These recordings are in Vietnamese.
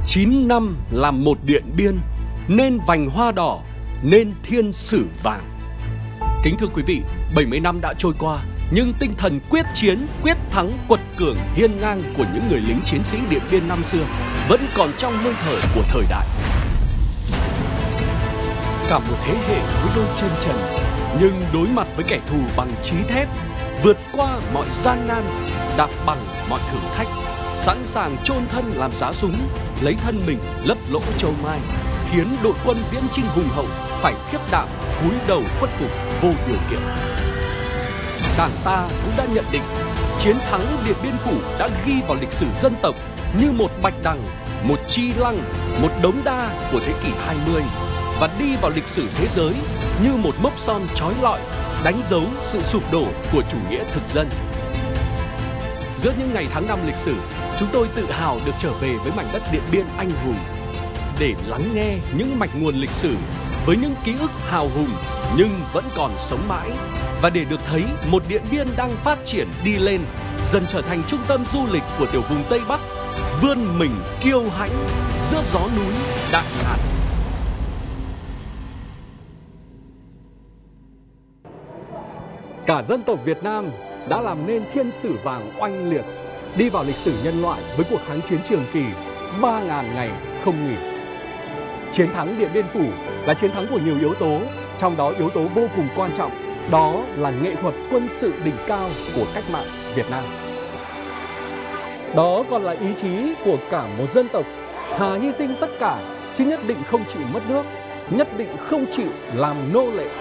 9 năm làm một Điện Biên, nên vành hoa đỏ, nên thiên sử vàng. Kính thưa quý vị, 70 năm đã trôi qua, nhưng tinh thần quyết chiến, quyết thắng, quật cường, hiên ngang của những người lính chiến sĩ Điện Biên năm xưa vẫn còn trong hơi thở của thời đại. Cả một thế hệ với đôi chân trần, nhưng đối mặt với kẻ thù bằng chí thép, vượt qua mọi gian nan, đạp bằng mọi thử thách, sẵn sàng chôn thân làm giá súng, lấy thân mình lấp lỗ châu mai, khiến đội quân viễn chinh hùng hậu phải khiếp đảm, cúi đầu khuất phục vô điều kiện. Đảng ta cũng đã nhận định chiến thắng Điện Biên Phủ đã ghi vào lịch sử dân tộc như một bạch đằng, một chi lăng, một đống đa của thế kỷ 20 và đi vào lịch sử thế giới như một mốc son chói lọi, đánh dấu sự sụp đổ của chủ nghĩa thực dân. Giữa những ngày tháng năm lịch sử, chúng tôi tự hào được trở về với mảnh đất Điện Biên anh hùng để lắng nghe những mạch nguồn lịch sử với những ký ức hào hùng nhưng vẫn còn sống mãi, và để được thấy một Điện Biên đang phát triển đi lên, dần trở thành trung tâm du lịch của tiểu vùng Tây Bắc, vươn mình kiêu hãnh giữa gió núi đại ngàn. Cả dân tộc Việt Nam đã làm nên thiên sử vàng oanh liệt, đi vào lịch sử nhân loại với cuộc kháng chiến trường kỳ 3.000 ngày không nghỉ. Chiến thắng Điện Biên Phủ là chiến thắng của nhiều yếu tố, trong đó yếu tố vô cùng quan trọng đó là nghệ thuật quân sự đỉnh cao của cách mạng Việt Nam. Đó còn là ý chí của cả một dân tộc, thà hy sinh tất cả chứ nhất định không chịu mất nước, nhất định không chịu làm nô lệ.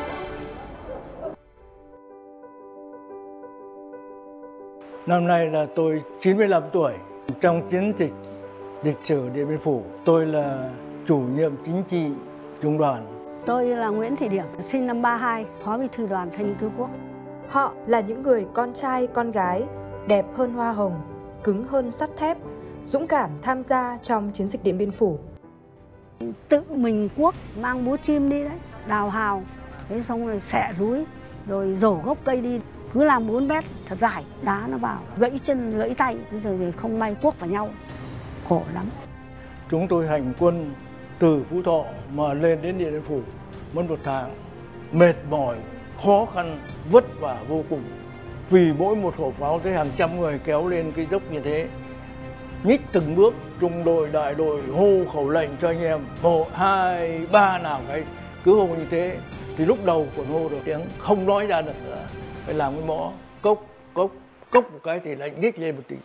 Năm nay là tôi 95 tuổi. Trong chiến dịch lịch sử Điện Biên Phủ, tôi là chủ nhiệm chính trị trung đoàn. Tôi là Nguyễn Thị Điểm, sinh năm 32, Phó Bí thư Đoàn Thanh niên Cứu Quốc. Họ là những người con trai, con gái, đẹp hơn hoa hồng, cứng hơn sắt thép, dũng cảm tham gia trong chiến dịch Điện Biên Phủ. Tự mình cuốc, mang búa chim đi đấy, đào hào, thế xong rồi xẻ núi, rồi rổ gốc cây đi. Cứ làm 4 mét thật dài, đá nó vào, gãy chân, gãy tay, bây giờ thì không may cuốc vào nhau, khổ lắm. Chúng tôi hành quân từ Phú Thọ mà lên đến Điện Biên Phủ mất 1 tháng, mệt mỏi, khó khăn, vất vả vô cùng. Vì mỗi một hộp pháo tới hàng trăm người kéo lên cái dốc như thế, nhích từng bước, trung đội, đại đội hô khẩu lệnh cho anh em 1, 2, 3 nào cái cứ hô như thế, thì lúc đầu còn hô được tiếng không nói ra được nữa. Phải làm cái mõ cốc cốc cốc một cái thì lại nhích lên một tí.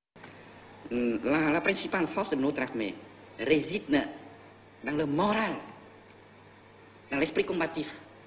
La principale force de notre armée réside dans le moral, dans l'esprit combatif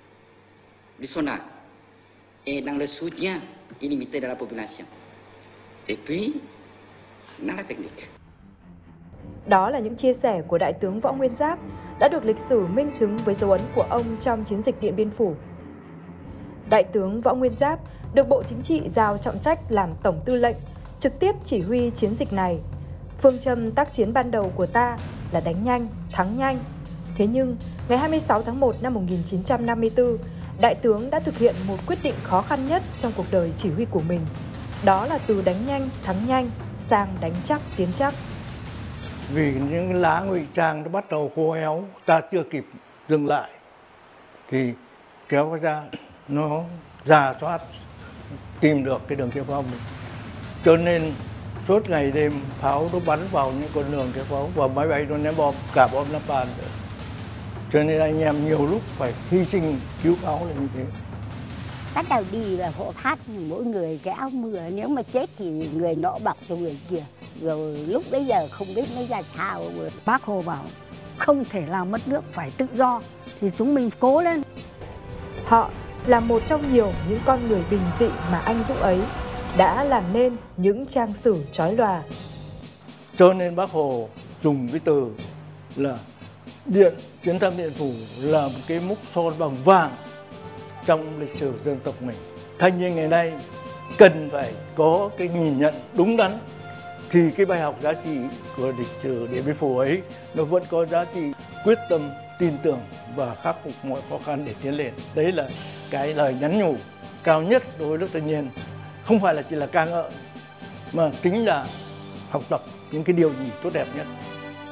du soldat et dans le soutien illimité de la population. Et puis, dans la technique. Đó là những chia sẻ của Đại tướng Võ Nguyên Giáp đã được lịch sử minh chứng với dấu ấn của ông trong chiến dịch Điện Biên Phủ. Đại tướng Võ Nguyên Giáp được Bộ Chính trị giao trọng trách làm Tổng Tư lệnh, trực tiếp chỉ huy chiến dịch này. Phương châm tác chiến ban đầu của ta là đánh nhanh, thắng nhanh. Thế nhưng, ngày 26 tháng 1 năm 1954, Đại tướng đã thực hiện một quyết định khó khăn nhất trong cuộc đời chỉ huy của mình. Đó là từ đánh nhanh, thắng nhanh sang đánh chắc, tiến chắc. Vì những lá ngụy trang nó bắt đầu khô héo, ta chưa kịp dừng lại, thì kéo ra nó rà soát tìm được cái đường kéo pháo mình. Cho nên suốt ngày đêm pháo nó bắn vào những con đường kéo pháo và máy bay nó ném bom, cả bom napalm nữa. Cho nên anh em nhiều lúc phải hy sinh cứu pháo là như thế. Bắt đầu đi là hộ phát, mỗi người cái áo mưa, nếu mà chết thì người nọ bọc cho người kia. Rồi lúc bấy giờ không biết mới ra sao. Bác Hồ bảo không thể làm mất nước, phải tự do, thì chúng mình cố lên. Họ là một trong nhiều những con người bình dị mà anh dũng ấy đã làm nên những trang sử chói lòa. Cho nên Bác Hồ dùng cái từ là chiến thắng Điện Biên Phủ là một cái mốc son bằng vàng trong lịch sử dân tộc mình. Thanh niên ngày nay cần phải có cái nhìn nhận đúng đắn, thì cái bài học giá trị của lịch sử Điện Biên Phủ ấy nó vẫn có giá trị quyết tâm, tin tưởng và khắc phục mọi khó khăn để tiến lên. Đấy là cái lời nhắn nhủ cao nhất đối với lớp thanh niên, không phải là chỉ là ca ngợi mà chính là học tập những cái điều gì tốt đẹp nhất.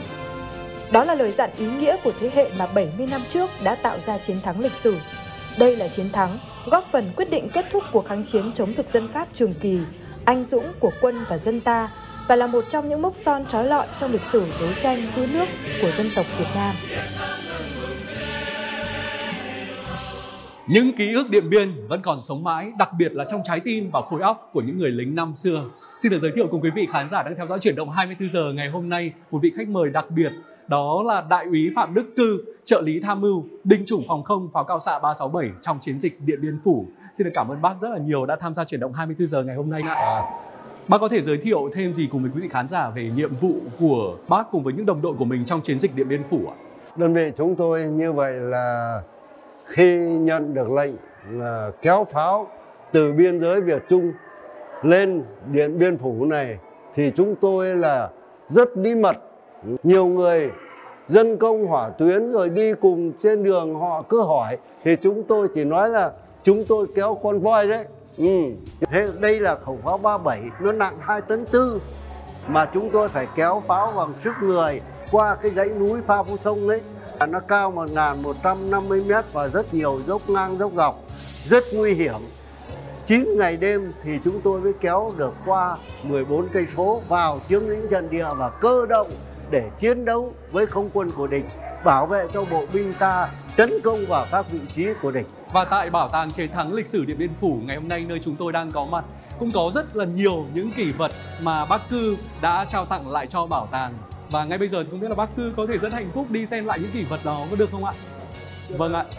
Đó là lời dặn ý nghĩa của thế hệ mà 70 năm trước đã tạo ra chiến thắng lịch sử. Đây là chiến thắng góp phần quyết định kết thúc cuộc kháng chiến chống thực dân Pháp trường kỳ, anh dũng của quân và dân ta, và là một trong những mốc son trói lọi trong lịch sử đấu tranh giữ nước của dân tộc Việt Nam. Những ký ức Điện Biên vẫn còn sống mãi, đặc biệt là trong trái tim và khối óc của những người lính năm xưa. Xin được giới thiệu cùng quý vị khán giả đang theo dõi Chuyển động 24 giờ ngày hôm nay một vị khách mời đặc biệt, đó là Đại úy Phạm Đức Cư, trợ lý tham mưu, binh chủng phòng không pháo cao xạ 367 trong chiến dịch Điện Biên Phủ. Xin được cảm ơn bác rất là nhiều đã tham gia Chuyển động 24 giờ ngày hôm nay. Bác có thể giới thiệu thêm gì cùng với quý vị khán giả về nhiệm vụ của bác cùng với những đồng đội của mình trong chiến dịch Điện Biên Phủ ạ? Đơn vị chúng tôi như vậy là khi nhận được lệnh là kéo pháo từ biên giới Việt Trung lên Điện Biên Phủ này thì chúng tôi là rất bí mật. Nhiều người dân công hỏa tuyến rồi đi cùng trên đường họ cứ hỏi thì chúng tôi chỉ nói là chúng tôi kéo con voi đấy. Thế đây là khẩu pháo 37, nó nặng 2,4 tấn mà chúng tôi phải kéo pháo bằng sức người qua cái dãy núi Pha Phú Sông đấy. Nó cao 1.150 m và rất nhiều dốc ngang dốc dọc, rất nguy hiểm. 9 ngày đêm thì chúng tôi mới kéo được qua 14 cây số vào chiếm lĩnh trận địa và cơ động để chiến đấu với không quân của địch, bảo vệ cho bộ binh ta tấn công vào các vị trí của địch. Và tại Bảo tàng Chiến thắng lịch sử Điện Biên Phủ ngày hôm nay nơi chúng tôi đang có mặt cũng có rất là nhiều những kỷ vật mà bác Cư đã trao tặng lại cho bảo tàng. Và ngay bây giờ thì không biết là bác Cư có thể rất hạnh phúc đi xem lại những kỷ vật đó có được không ạ? Vâng ạ.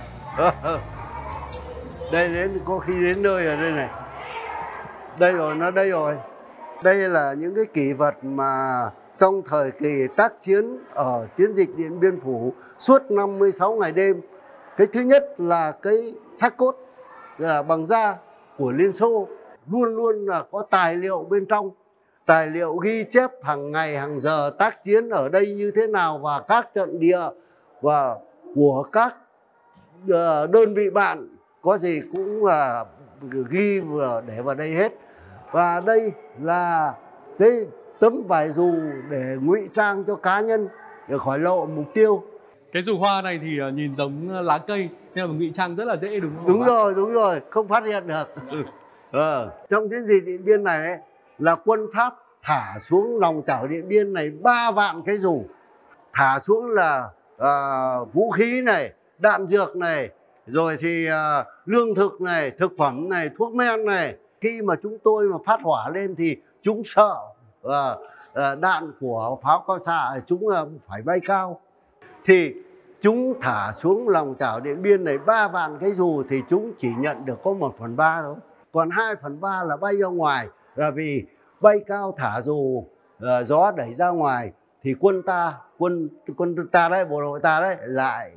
Đây đến có khi đến nơi ở đây này. Đây rồi, nó đây rồi. Đây là những cái kỷ vật mà trong thời kỳ tác chiến ở chiến dịch Điện Biên Phủ suốt 56 ngày đêm. Cái thứ nhất là cái xác cốt là bằng da của Liên Xô, luôn luôn là có tài liệu bên trong. Tài liệu ghi chép hàng ngày hàng giờ tác chiến ở đây như thế nào và các trận địa và của các đơn vị bạn có gì cũng là ghi vừa để vào đây hết. Và đây là cái tấm vải dù để ngụy trang cho cá nhân để khỏi lộ mục tiêu. Cái dù hoa này thì nhìn giống lá cây nên là ngụy trang rất là dễ đúng không? Đúng rồi, không phát hiện được. Trong chiến dịch Điện Biên này ấy, là quân Pháp thả xuống lòng chảo Điện Biên này 3 vạn cái dù. Thả xuống là vũ khí này, đạn dược này, rồi thì lương thực này, thực phẩm này, thuốc men này. Khi mà chúng tôi mà phát hỏa lên thì chúng sợ đạn của pháo cao xạ chúng phải bay cao. Thì chúng thả xuống lòng chảo Điện Biên này 3 vạn cái dù thì chúng chỉ nhận được có 1/3 thôi. Còn 2/3 là bay ra ngoài, là vì bay cao thả dù gió đẩy ra ngoài thì quân ta đấy, bộ đội ta đấy lại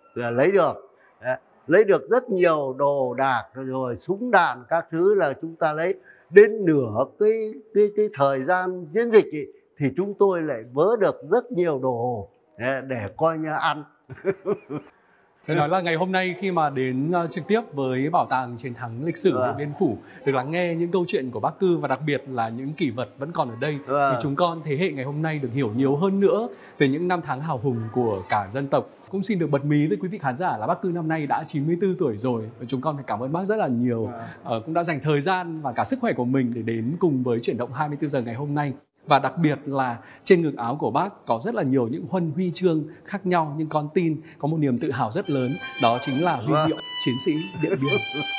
lấy được rất nhiều đồ đạc rồi súng đạn các thứ là chúng ta lấy. Đến nửa cái thời gian chiến dịch ý, thì chúng tôi lại vớ được rất nhiều đồ để coi như ăn. Phải nói là ngày hôm nay khi mà đến trực tiếp với Bảo tàng Chiến thắng lịch sử Điện Biên Phủ, được lắng nghe những câu chuyện của bác Cư và đặc biệt là những kỷ vật vẫn còn ở đây, thì chúng con thế hệ ngày hôm nay được hiểu nhiều hơn nữa về những năm tháng hào hùng của cả dân tộc. Cũng xin được bật mí với quý vị khán giả là bác Cư năm nay đã 94 tuổi rồi và chúng con phải cảm ơn bác rất là nhiều, cũng đã dành thời gian và cả sức khỏe của mình để đến cùng với Chuyển động 24 giờ ngày hôm nay. Và đặc biệt là trên ngực áo của bác có rất là nhiều những huân huy chương khác nhau, nhưng con tin có một niềm tự hào rất lớn, đó chính là huy hiệu chiến sĩ Điện Biên.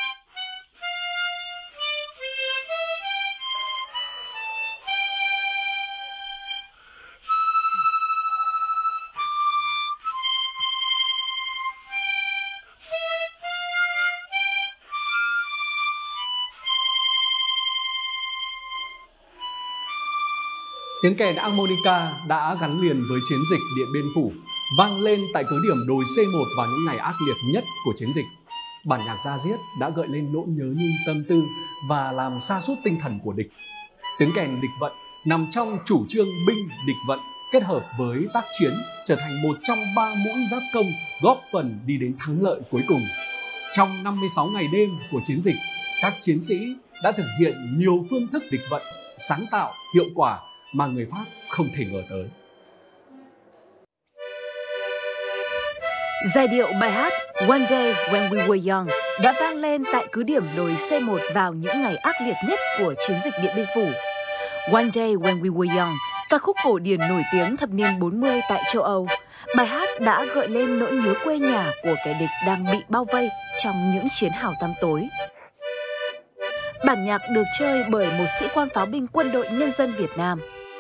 Tiếng kèn harmonica đã gắn liền với chiến dịch Điện Biên Phủ, vang lên tại cứ điểm đồi C1 vào những ngày ác liệt nhất của chiến dịch. Bản nhạc da diết đã gợi lên nỗi nhớ nhung tâm tư và làm sa sút tinh thần của địch. Tiếng kèn địch vận nằm trong chủ trương binh địch vận kết hợp với tác chiến trở thành một trong 3 mũi giáp công góp phần đi đến thắng lợi cuối cùng. Trong 56 ngày đêm của chiến dịch, các chiến sĩ đã thực hiện nhiều phương thức địch vận sáng tạo, hiệu quả mà người Pháp không thể ngờ tới. Giai điệu bài hát One Day When We Were Young đã vang lên tại cứ điểm đồi C1 vào những ngày ác liệt nhất của chiến dịch Điện Biên Phủ. One Day When We Were Young, ca khúc cổ điển nổi tiếng thập niên 40 tại châu Âu. Bài hát đã gợi lên nỗi nhớ quê nhà của kẻ địch đang bị bao vây trong những chiến hào tăm tối. Bản nhạc được chơi bởi một sĩ quan pháo binh Quân đội Nhân dân Việt Nam.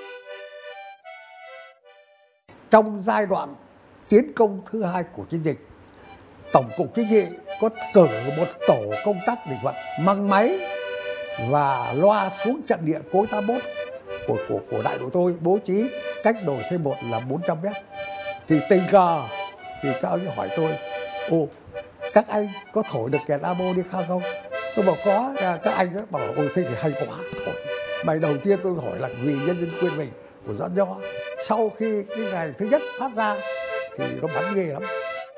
Trong giai đoạn tiến công thứ 2 của chiến dịch, Tổng cục Chính trị có cử một tổ công tác địch vận mang máy và loa xuống trận địa cối 81 của đại đội tôi, bố trí cách đồi C1 là 400 mét. Thì tình cờ thì các ông hỏi tôi: "Ồ, các anh có thổi được kèn amo đi không?" Tôi bảo có. Các anh đó bảo: "Ôi thế thì hay quá, thổi." Bài đầu tiên tôi hỏi là Vì Nhân dân quên mình của Doãn Nho. Sau khi cái ngày thứ nhất phát ra thì nó bắn ghê lắm.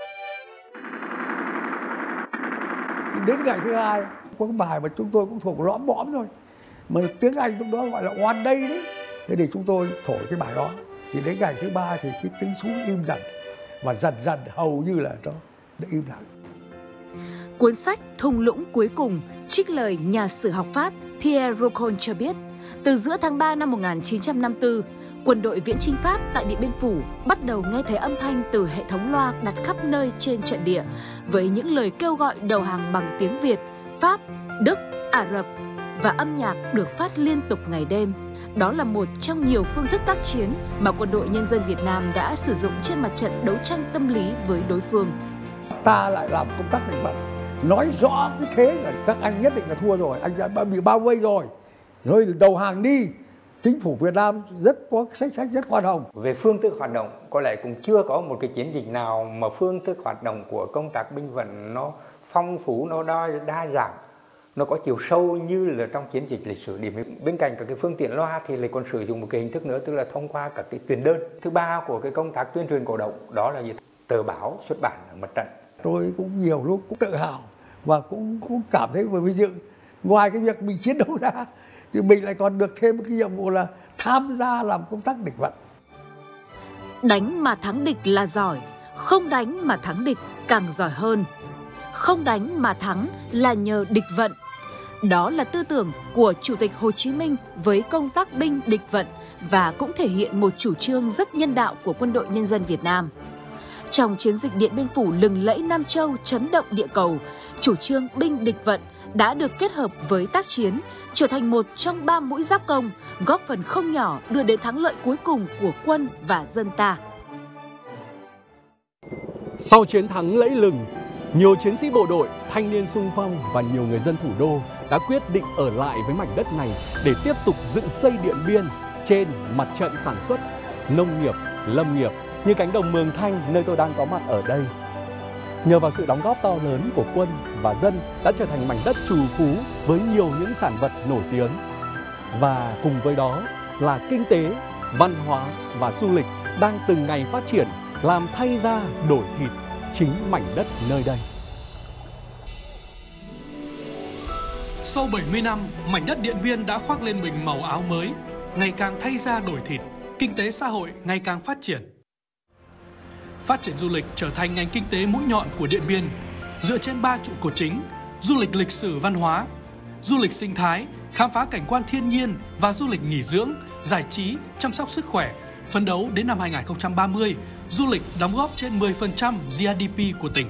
Đến ngày thứ hai có cái bài mà chúng tôi cũng thuộc lõm bõm thôi, mà tiếng Anh lúc đó gọi là One Day đấy. Thế thì chúng tôi thổi cái bài đó. Thì đến ngày thứ ba thì cái tiếng súng im dần, và dần dần hầu như là nó im lặng. Cuốn sách Thung lũng cuối cùng trích lời nhà sử học Pháp Pierre Roucon cho biết, từ giữa tháng 3 năm 1954, quân đội viễn chinh Pháp tại Điện Biên Phủ bắt đầu nghe thấy âm thanh từ hệ thống loa đặt khắp nơi trên trận địa với những lời kêu gọi đầu hàng bằng tiếng Việt, Pháp, Đức, Ả Rập, và âm nhạc được phát liên tục ngày đêm. Đó là một trong nhiều phương thức tác chiến mà Quân đội Nhân dân Việt Nam đã sử dụng trên mặt trận đấu tranh tâm lý với đối phương. Ta lại làm công tác địch vận, nói rõ cái thế là các anh nhất định là thua rồi, anh đã bị bao vây rồi đầu hàng đi. Chính phủ Việt Nam rất có sách rất khoan hồng. Về phương thức hoạt động, có lẽ cũng chưa có một cái chiến dịch nào mà phương thức hoạt động của công tác binh vận nó phong phú, nó đa dạng, nó có chiều sâu như là trong chiến dịch lịch sử Điện Biên. Bên cạnh các cái phương tiện loa thì lại còn sử dụng một cái hình thức nữa, tức là thông qua các cái truyền đơn. Thứ ba của cái công tác tuyên truyền cổ động đó là gì? Tờ báo xuất bản ở mặt trận. Tôi cũng nhiều lúc cũng tự hào và cũng cảm thấy vinh dự. Ngoài cái việc mình chiến đấu ra thì mình lại còn được thêm một cái nhiệm vụ là tham gia làm công tác địch vận. Đánh mà thắng địch là giỏi, không đánh mà thắng địch càng giỏi hơn. Không đánh mà thắng là nhờ địch vận. Đó là tư tưởng của Chủ tịch Hồ Chí Minh với công tác binh địch vận, và cũng thể hiện một chủ trương rất nhân đạo của Quân đội Nhân dân Việt Nam. Trong chiến dịch Điện Biên Phủ lừng lẫy Nam Châu, chấn động địa cầu, chủ trương binh địch vận đã được kết hợp với tác chiến, trở thành một trong 3 mũi giáp công, góp phần không nhỏ đưa đến thắng lợi cuối cùng của quân và dân ta. Sau chiến thắng lẫy lừng, nhiều chiến sĩ bộ đội, thanh niên xung phong và nhiều người dân thủ đô đã quyết định ở lại với mảnh đất này để tiếp tục dựng xây Điện Biên trên mặt trận sản xuất, nông nghiệp, lâm nghiệp như cánh đồng Mường Thanh nơi tôi đang có mặt ở đây. Nhờ vào sự đóng góp to lớn của quân và dân đã trở thành mảnh đất trù phú với nhiều những sản vật nổi tiếng. Và cùng với đó là kinh tế, văn hóa và du lịch đang từng ngày phát triển, làm thay da đổi thịt chính mảnh đất nơi đây. Sau 70 năm, mảnh đất Điện Biên đã khoác lên mình màu áo mới, ngày càng thay da đổi thịt, kinh tế xã hội ngày càng phát triển. Phát triển du lịch trở thành ngành kinh tế mũi nhọn của Điện Biên, dựa trên 3 trụ cột chính: du lịch lịch sử văn hóa, du lịch sinh thái, khám phá cảnh quan thiên nhiên và du lịch nghỉ dưỡng, giải trí, chăm sóc sức khỏe. Phấn đấu đến năm 2030, du lịch đóng góp trên 10% GDP của tỉnh.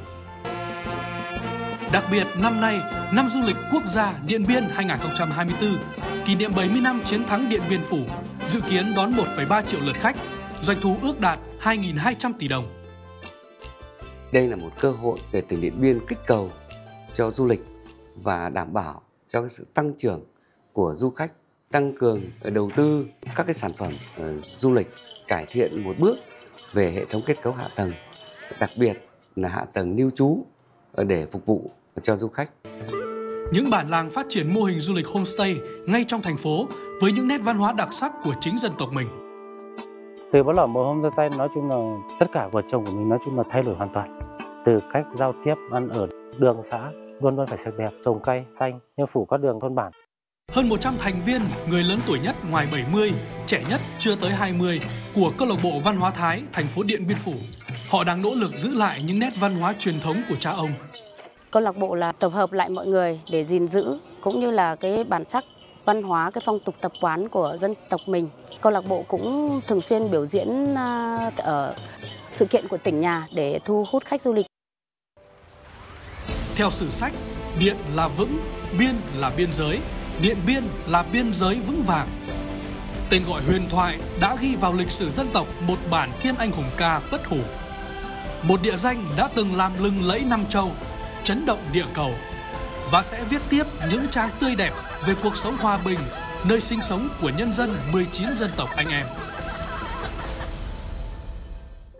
Đặc biệt, năm nay, năm du lịch quốc gia Điện Biên 2024, kỷ niệm 70 năm chiến thắng Điện Biên Phủ, dự kiến đón 1,3 triệu lượt khách, doanh thu ước đạt 2.200 tỷ đồng. Đây là một cơ hội để tỉnh Điện Biên kích cầu cho du lịch và đảm bảo cho cái sự tăng trưởng của du khách, tăng cường đầu tư các cái sản phẩm du lịch, cải thiện một bước về hệ thống kết cấu hạ tầng, đặc biệt là hạ tầng lưu trú để phục vụ cho du khách. Những bản làng phát triển mô hình du lịch homestay ngay trong thành phố với những nét văn hóa đặc sắc của chính dân tộc mình. Từ bắt đầu một homestay, nói chung là tất cả vợ chồng của mình nói chung là thay đổi hoàn toàn. Từ cách giao tiếp, ăn ở, đường xã luôn luôn phải sạch đẹp, trồng cây xanh, như phủ các đường thôn bản. Hơn 100 thành viên, người lớn tuổi nhất ngoài 70, trẻ nhất chưa tới 20 của câu lạc bộ văn hóa Thái thành phố Điện Biên Phủ Họ đang nỗ lực giữ lại những nét văn hóa truyền thống của cha ông. Câu lạc bộ là tập hợp lại mọi người để gìn giữ cũng như là cái bản sắc văn hóa, cái phong tục tập quán của dân tộc mình. Câu lạc bộ cũng thường xuyên biểu diễn ở sự kiện của tỉnh nhà để thu hút khách du lịch. Theo sử sách, điện là vững, biên là biên giới, Điện Biên là biên giới vững vàng. Tên gọi huyền thoại đã ghi vào lịch sử dân tộc một bản thiên anh hùng ca bất hủ. Một địa danh đã từng làm lừng lẫy Nam Châu, chấn động địa cầu và sẽ viết tiếp những trang tươi đẹp về cuộc sống hòa bình, nơi sinh sống của nhân dân 19 dân tộc anh em.